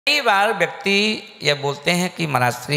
कई बार व्यक्ति यह बोलते हैं कि महाराज श्री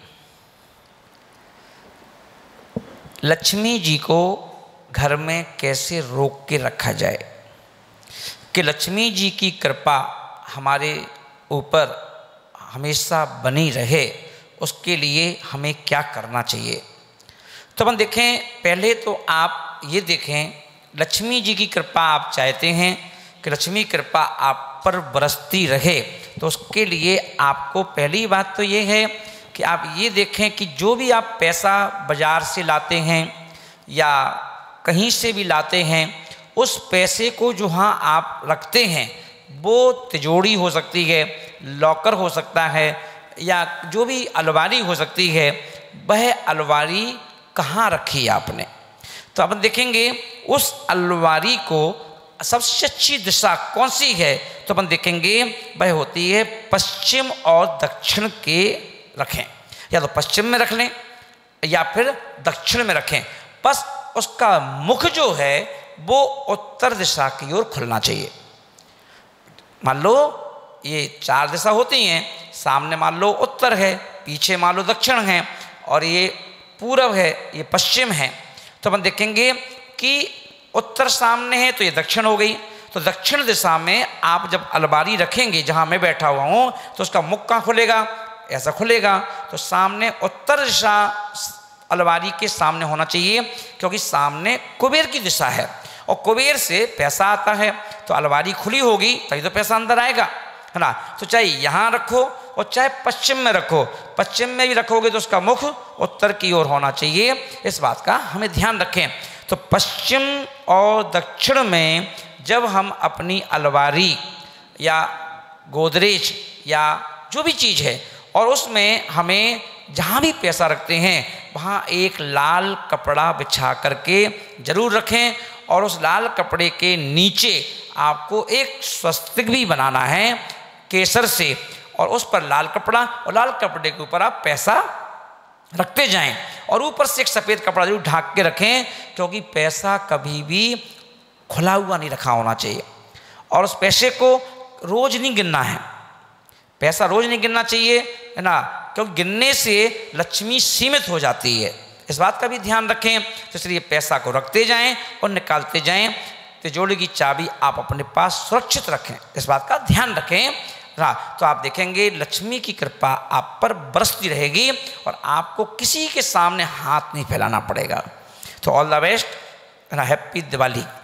लक्ष्मी जी को घर में कैसे रोक के रखा जाए कि लक्ष्मी जी की कृपा हमारे ऊपर हमेशा बनी रहे, उसके लिए हमें क्या करना चाहिए। तो हम देखें, पहले तो आप ये देखें, लक्ष्मी जी की कृपा आप चाहते हैं कि लक्ष्मी कृपा आप पर बरसती रहे, तो उसके लिए आपको पहली बात तो ये है कि आप ये देखें कि जो भी आप पैसा बाज़ार से लाते हैं या कहीं से भी लाते हैं, उस पैसे को जहाँ आप रखते हैं वो तिजोरी हो सकती है, लॉकर हो सकता है, या जो भी अलमारी हो सकती है, वह अलमारी कहाँ रखी है आपने। तो अपन देखेंगे उस अलमारी को सबसे अच्छी दिशा कौन सी है, तो अपन देखेंगे वह होती है पश्चिम और दक्षिण के रखें, या तो पश्चिम में रख लें या फिर दक्षिण में रखें। बस उसका मुख जो है वो उत्तर दिशा की ओर खुलना चाहिए। मान लो ये 4 दिशा होती हैं, सामने मान लो उत्तर है, पीछे मान लो दक्षिण है, और ये पूरब है, ये पश्चिम है। तो अपन देखेंगे कि उत्तर सामने है तो ये दक्षिण हो गई। तो दक्षिण दिशा में आप जब अलमारी रखेंगे, जहाँ मैं बैठा हुआ हूँ, तो उसका मुख कहाँ खुलेगा, ऐसा खुलेगा। तो सामने उत्तर दिशा अलमारी के सामने होना चाहिए, क्योंकि सामने कुबेर की दिशा है और कुबेर से पैसा आता है। तो अलमारी खुली होगी तभी तो पैसा अंदर आएगा, है ना। तो चाहे यहाँ रखो और चाहे पश्चिम में रखो, पश्चिम में भी रखोगे तो उसका मुख उत्तर की ओर होना चाहिए। इस बात का हमें ध्यान रखें। तो पश्चिम और दक्षिण में जब हम अपनी अलमारी या गोदरेज या जो भी चीज़ है, और उसमें हमें जहाँ भी पैसा रखते हैं वहाँ एक लाल कपड़ा बिछा करके ज़रूर रखें, और उस लाल कपड़े के नीचे आपको एक स्वस्तिक भी बनाना है केसर से, और उस पर लाल कपड़ा, और लाल कपड़े के ऊपर आप पैसा रखते जाएं, और ऊपर से एक सफ़ेद कपड़ा जरूर ढाक के रखें, क्योंकि पैसा कभी भी खुला हुआ नहीं रखा होना चाहिए। और उस पैसे को रोज़ नहीं गिनना है, पैसा रोज़ नहीं गिनना चाहिए, है ना, क्योंकि गिनने से लक्ष्मी सीमित हो जाती है। इस बात का भी ध्यान रखें। तो इसलिए पैसा को रखते जाएं और निकालते जाएं। तिजोरी की चाबी आप अपने पास सुरक्षित रखें, इस बात का ध्यान रखें। हाँ, तो आप देखेंगे लक्ष्मी की कृपा आप पर बरसती रहेगी और आपको किसी के सामने हाथ नहीं फैलाना पड़ेगा। तो all the best, happy Diwali.